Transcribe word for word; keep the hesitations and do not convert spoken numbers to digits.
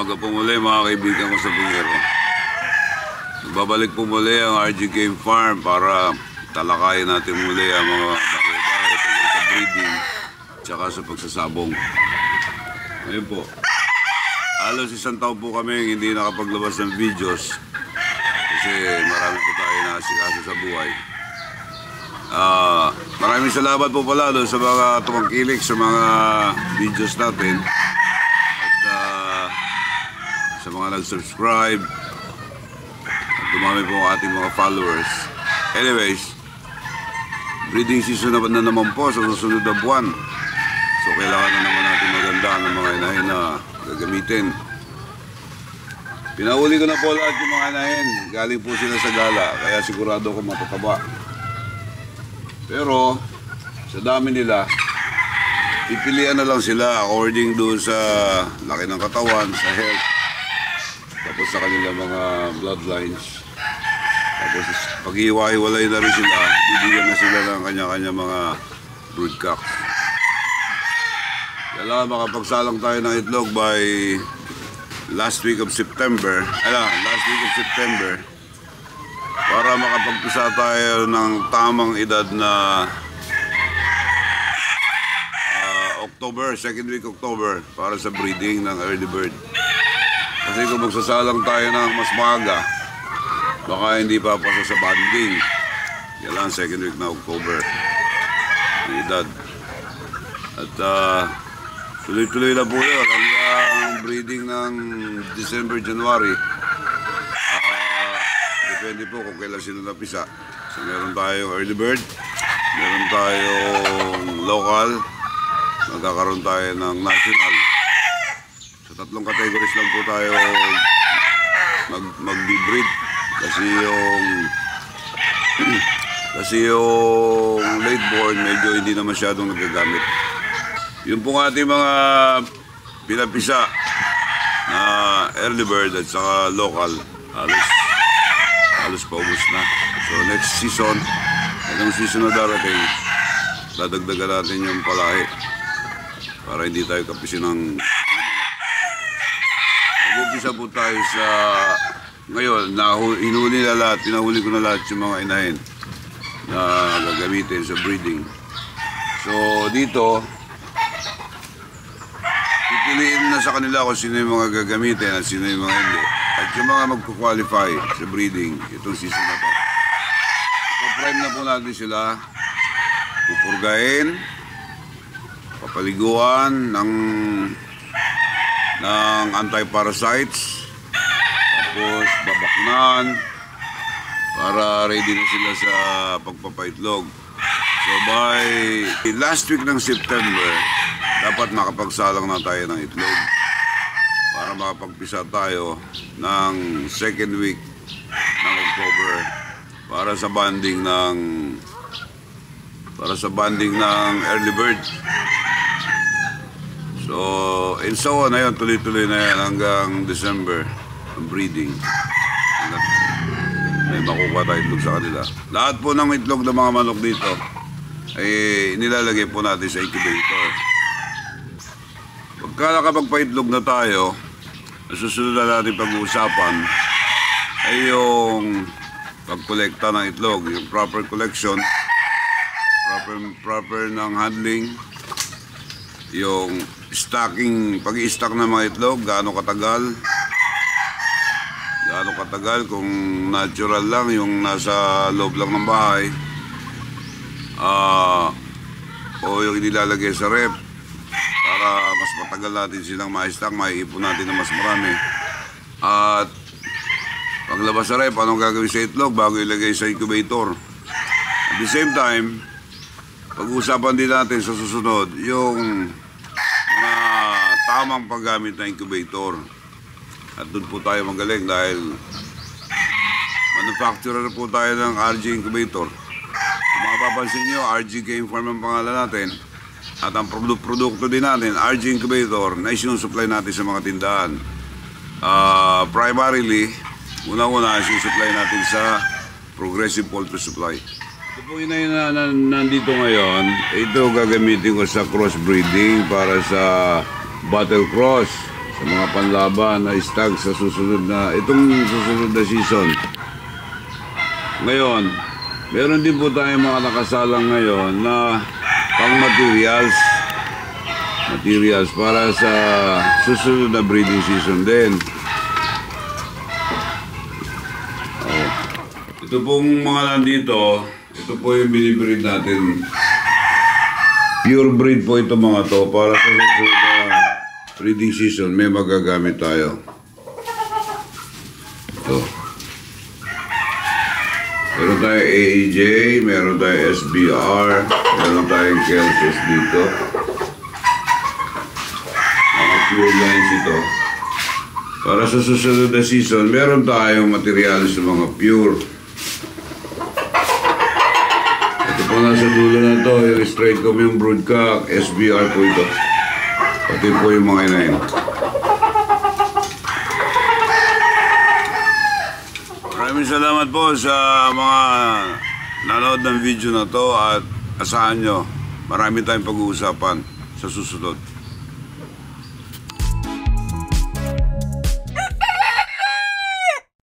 umaga po muli mga kaibigan ko sa Bungero. Babalik po muli ang R G Game Farm para talakayin natin muli ang mga bagay-bagay tungkol sa breeding tsaka sa pagsasabong. Ngayon po, halos isang taon po kami hindi nakapaglabas ng videos kasi marami po tayo na asikaso sa buhay. Uh, maraming salamat po pala doon sa mga tumangkilik sa mga videos natin at uh, sa mga nag-subscribe at dumami po ang ating mga followers. Anyways, breeding season na, na naman po sa susunod na buwan, so kailangan na naman natin maganda ng mga inahin na gagamitin. Pinahuli ko na po lahat yung mga inahin, galing po sila sa gala, kaya sigurado ko matataba. Pero sa dami nila, pipilian na lang sila according doon sa laki ng katawan, sa health, tapos sa kanilang mga bloodlines. Tapos pag-iwa-iwalay na rin sila, bibigyan na sila ng kanya-kanya mga broodcocks. Kailangan makapagsalang tayo ng itlog by last week of September. Ala, last week of September. Para makapagpisa tayo ng tamang edad na uh, October, second week October, para sa breeding ng early bird. Kasi kung magsasalang tayo ng mas maaga, baka hindi papasa sa banding. Kailangan second week na October ng edad. At uh, tuloy-tuloy na po yun hanggang breeding ng December, January. Depende po kung kailan sila napisa. So meron tayong early bird, meron tayong local, magkakaroon tayo ng national. Sa tatlong categories lang po tayo mag mag-breed kasi yung kasi yung late born medyo hindi na masyadong nagagamit. Yung pong ating mga pinapisa na early bird at saka local, halos halos paubos na. So next season, itong season na darating, dadagdagan natin yung palahi para hindi tayo kapisin ng... Mag-umpisa po tayo sa... Ngayon, hinuli na lahat, pinahuli ko na lahat yung mga inahin na gagamitin sa breeding. So dito, pipiliin na sa kanila kung sino yung mga gagamitin at sino yung mga hindi. At yung mga magkukwalify sa breeding itong season na to, ipaprime na po natin sila, pupurgain, papaliguan ng ng anti-parasites, tapos babaknan para ready na sila sa pagpapaitlog. So by last week ng September, dapat makapagsalang na tayo ng itlog para makapagpisa tayo ng second week ng October para sa banding ng para sa banding ng early bird. So and so on na yun, tuloy-tuloy na yan hanggang December ang breeding. Hanggang may makukuha tayo itlog sa kanila. Lahat po ng itlog ng mga manok dito ay nilalagay po natin sa incubator. Pagka nakapagpa-itlog na tayo, susunod na natin pag-uusapan ay yung pag-kolekta ng itlog, yung proper collection, proper, proper ng handling, yung stocking, pag-i-stock ng mga itlog, gaano katagal, gaano katagal, kung natural lang, yung nasa loob lang ng bahay, uh, o yung inilalagay sa rep, para mas matagal natin silang ma-stock, maiipon natin na mas marami. At paglabas sa rep, anong gagawin sa itlog bago ilagay sa incubator? At the same time, pag-uusapan din natin sa susunod yung mga tamang paggamit ng incubator. At doon po tayo magaling dahil manufacturer po tayo ng R G Incubator. Kung mapapansin nyo, R G Game Farm ang pangalan natin. At ang produkto din natin, R G Incubator, na isinusupply natin sa mga tindahan. Uh, primarily, unang-una, isinusupply natin sa Progressive Poultry Supply. Ito po yun na, na nandito ngayon, ito gagamitin ko sa crossbreeding para sa Battle Cross sa mga panlaban na stag sa susunod na, itong susunod na season. Ngayon, meron din po tayong mga nakasalang ngayon na pang materials. Materials para sa susunod na breeding season din. Oh. Ito pong mga nandito, ito po yung binibreed natin. Pure breed po ito mga to para sa susunod na breeding season may magagamit tayo. Ito. Meron tayong A E J, meron tayong S B R, meron tayong Kelsos dito. Mga pure lines ito. Para sa susunod na season, meron tayong materialis ng mga pure. Ito po nasa dulo na to, yung straight comb yung broodcock, S B R po ito. Pati po yung mga inahin. Maraming salamat po sa mga nanood ng video na to at asahan nyo, marami tayong pag-uusapan sa susunod.